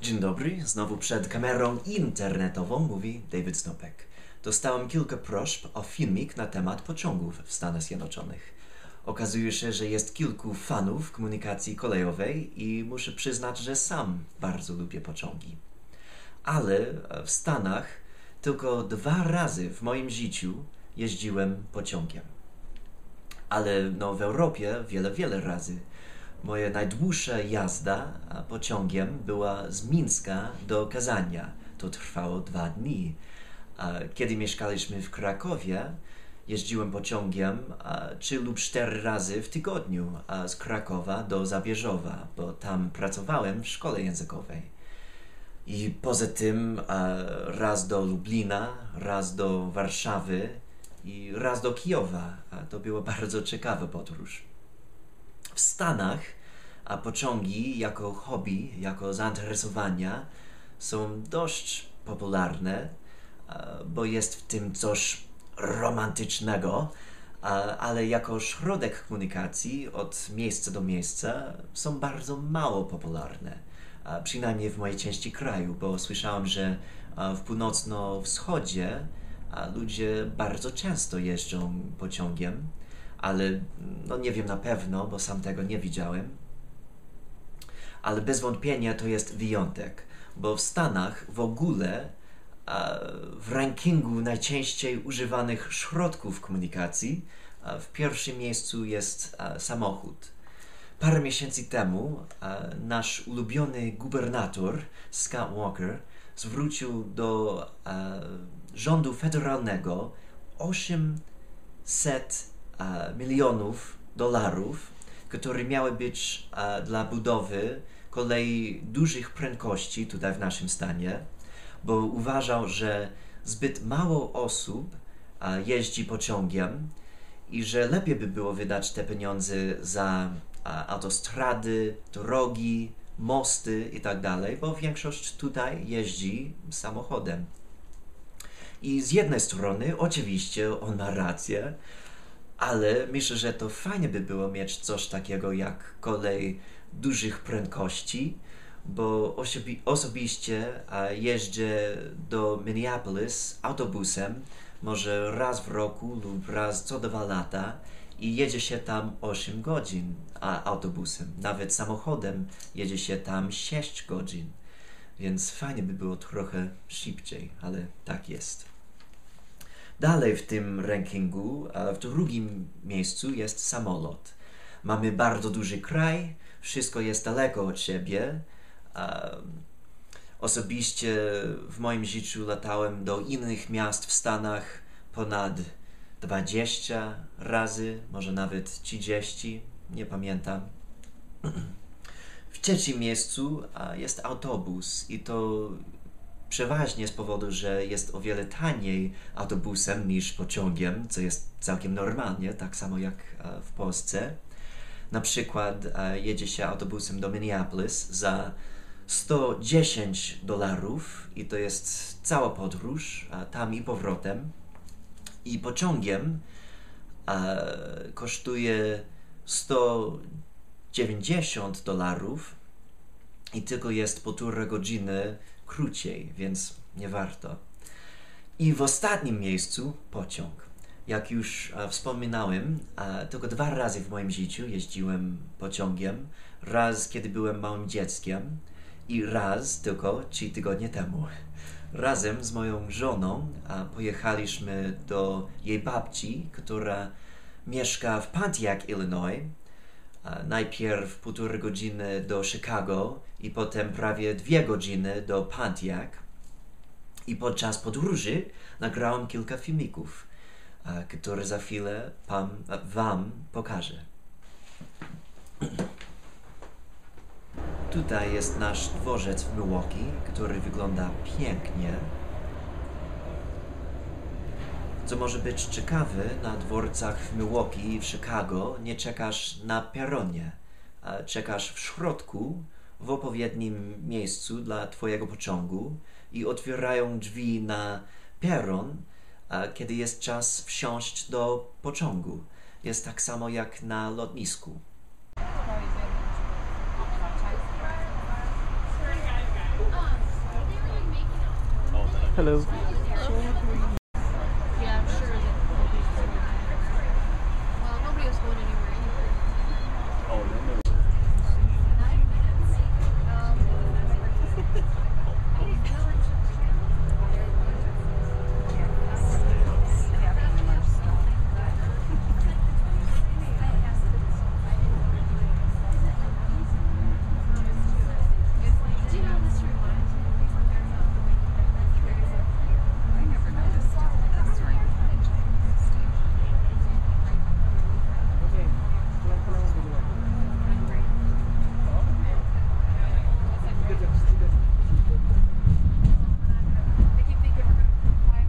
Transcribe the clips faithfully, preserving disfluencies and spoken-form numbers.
Dzień dobry, znowu przed kamerą internetową mówi David Snopek. Dostałem kilka prośb o filmik na temat pociągów w Stanach Zjednoczonych. Okazuje się, że jest kilku fanów komunikacji kolejowej i muszę przyznać, że sam bardzo lubię pociągi. Ale w Stanach tylko dwa razy w moim życiu jeździłem pociągiem. Ale no, w Europie wiele, wiele razy. Moja najdłuższa jazda pociągiem była z Mińska do Kazania. To trwało dwa dni. Kiedy mieszkaliśmy w Krakowie, jeździłem pociągiem trzy lub cztery razy w tygodniu z Krakowa do Zabierzowa, bo tam pracowałem w szkole językowej. I poza tym raz do Lublina, raz do Warszawy i raz do Kijowa. To była bardzo ciekawa podróż. W Stanach a pociągi jako hobby, jako zainteresowania są dość popularne, bo jest w tym coś romantycznego, ale jako środek komunikacji od miejsca do miejsca są bardzo mało popularne. Przynajmniej w mojej części kraju, bo słyszałem, że w północno-wschodzie ludzie bardzo często jeżdżą pociągiem, ale no nie wiem na pewno, bo sam tego nie widziałem. Ale bez wątpienia to jest wyjątek, bo w Stanach w ogóle w rankingu najczęściej używanych środków komunikacji w pierwszym miejscu jest samochód. Parę miesięcy temu nasz ulubiony gubernator Scott Walker zwrócił do rządu federalnego osiemset milionów dolarów, które miały być dla budowy kolei dużych prędkości tutaj w naszym stanie, bo uważał, że zbyt mało osób jeździ pociągiem i że lepiej by było wydać te pieniądze za autostrady, drogi, mosty i tak dalej, bo większość tutaj jeździ samochodem. I z jednej strony oczywiście on ma rację, ale myślę, że to fajnie by było mieć coś takiego jak kolej dużych prędkości, bo osobi- osobiście jeżdżę do Minneapolis autobusem może raz w roku lub raz co dwa lata i jedzie się tam osiem godzin a autobusem. Nawet samochodem jedzie się tam sześć godzin, więc fajnie by było trochę szybciej, ale tak jest. Dalej w tym rankingu, w drugim miejscu jest samolot. Mamy bardzo duży kraj, wszystko jest daleko od siebie. Osobiście w moim życiu latałem do innych miast w Stanach ponad dwadzieścia razy, może nawet trzydzieści, nie pamiętam. W trzecim miejscu jest autobus i to przeważnie z powodu, że jest o wiele taniej autobusem niż pociągiem, co jest całkiem normalnie, tak samo jak w Polsce. Na przykład jedzie się autobusem do Minneapolis za sto dziesięć dolarów i to jest cała podróż, tam i powrotem. I pociągiem kosztuje sto dziewięćdziesiąt dolarów i tylko jest półtora godziny krócej, więc nie warto. I w ostatnim miejscu pociąg. Jak już e, wspominałem, e, tylko dwa razy w moim życiu jeździłem pociągiem. Raz, kiedy byłem małym dzieckiem i raz tylko trzy tygodnie temu. Razem z moją żoną e, pojechaliśmy do jej babci, która mieszka w Pontiac, Illinois. E, najpierw półtorej godziny do Chicago i potem prawie dwie godziny do Pontiac. I podczas podróży nagrałem kilka filmików, które za chwilę pam, wam pokażę. Tutaj jest nasz dworzec w Milwaukee, który wygląda pięknie. Co może być ciekawe, na dworcach w Milwaukee i w Chicago nie czekasz na peronie, a czekasz w środku, w odpowiednim miejscu dla twojego pociągu i otwierają drzwi na peron, kiedy jest czas wsiąść do pociągu. Jest tak samo jak na lotnisku. Hello. Yeah, I'm sure that nobody's going anywhere. Well, nobody was going anywhere anyway. Oh, no, no. Nine minutes. Um, do you know this reminds me of people? I never noticed that's right behind the station. I keep thinking we're going to put five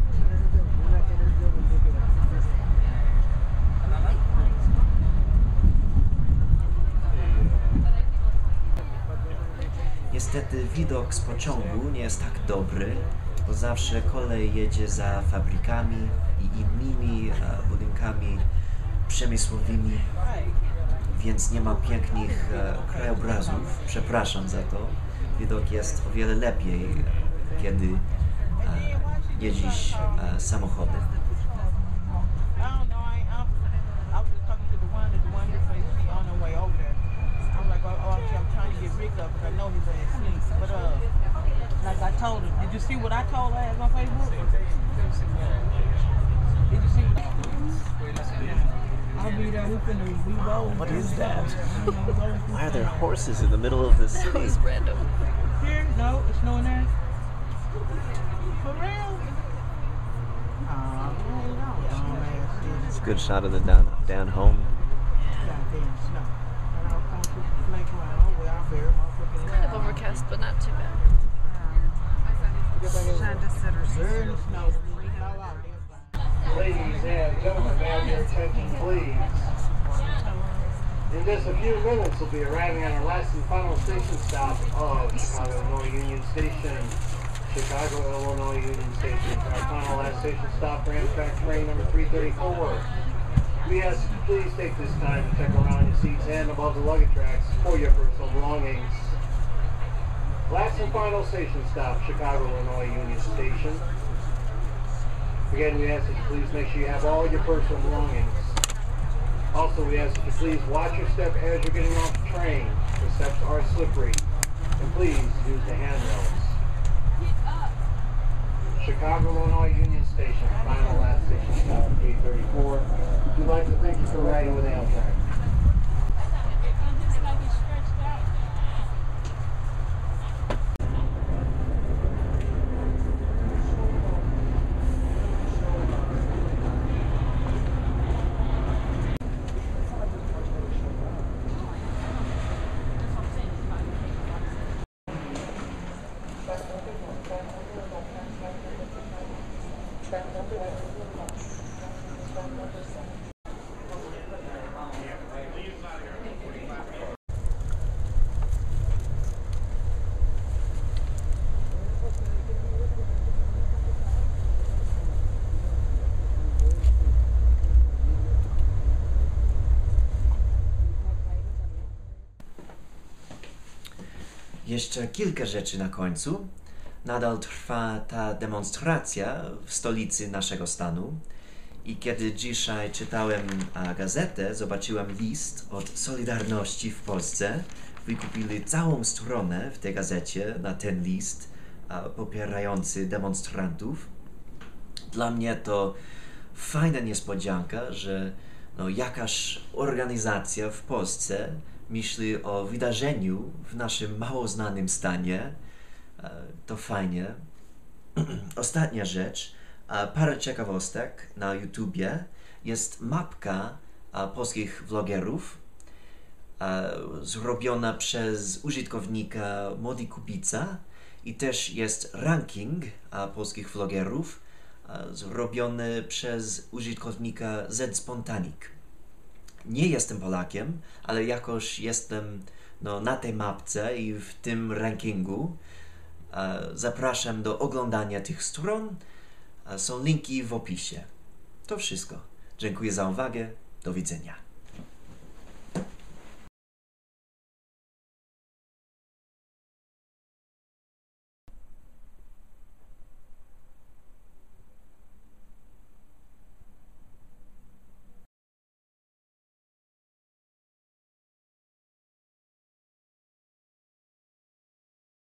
Niestety widok z pociągu nie jest tak dobry, bo zawsze kolej jedzie za fabrykami i innymi e, budynkami przemysłowymi, więc nie ma pięknych e, krajobrazów. Przepraszam za to. Widok jest o wiele lepiej, kiedy e, jeździsz e, samochodem. I don't know. I, I'm, I was just talking to the one, the one that said she on her way over there. I'm like, oh, oh I'm trying to get Rick up because I know he's in his sleep. But uh, like I told him, did you see what I told her on Facebook? Did you see what I I'll be there. We finna we rolling. What is that? Why are there horses in the middle of the city? That was random. Here? No, it's no in there. For real? Aw, man, no, dumbass shit. It's a good shot of the down down home. Goddamn snow. And I'll come to the playground where I bear motherfucking Kind of overcast, but not too bad. Shonda said her Burn sister. the snow. How out there. Ladies and gentlemen, may I have your attention, please? In just a few minutes, we'll be arriving at our last and final station stop of Chicago, Illinois Union Station. Chicago, Illinois Union Station. Our final last station stop for Amtrak train number three thirty-four. We ask that you please take this time to check around your seats and above the luggage racks for your personal belongings. Last and final station stop, Chicago, Illinois Union Station. Again, we ask that you please make sure you have all your personal belongings. Also, we ask that you please watch your step as you're getting off the train. The steps are slippery. And please use the handrails. Chicago, Illinois Union Station, final last station stop, eight thirty-four. We'd like to thank you for riding with Amtrak. Jeszcze kilka rzeczy na końcu. Nadal trwa ta demonstracja w stolicy naszego stanu i kiedy dzisiaj czytałem a, gazetę, zobaczyłem list od Solidarności w Polsce. Wykupili całą stronę w tej gazecie na ten list a, popierający demonstrantów. Dla mnie to fajna niespodzianka, że no, jakaś organizacja w Polsce myśli o wydarzeniu w naszym mało znanym stanie. To fajnie. Ostatnia rzecz, parę ciekawostek na YouTubie. Jest mapka polskich vlogerów zrobiona przez użytkownika Modi Kubica i też jest ranking polskich vlogerów zrobiony przez użytkownika Z Spontanik. Nie jestem Polakiem, ale jakoś jestem no, na tej mapce i w tym rankingu. Zapraszam do oglądania tych stron. Są linki w opisie. To wszystko. Dziękuję za uwagę. Do widzenia.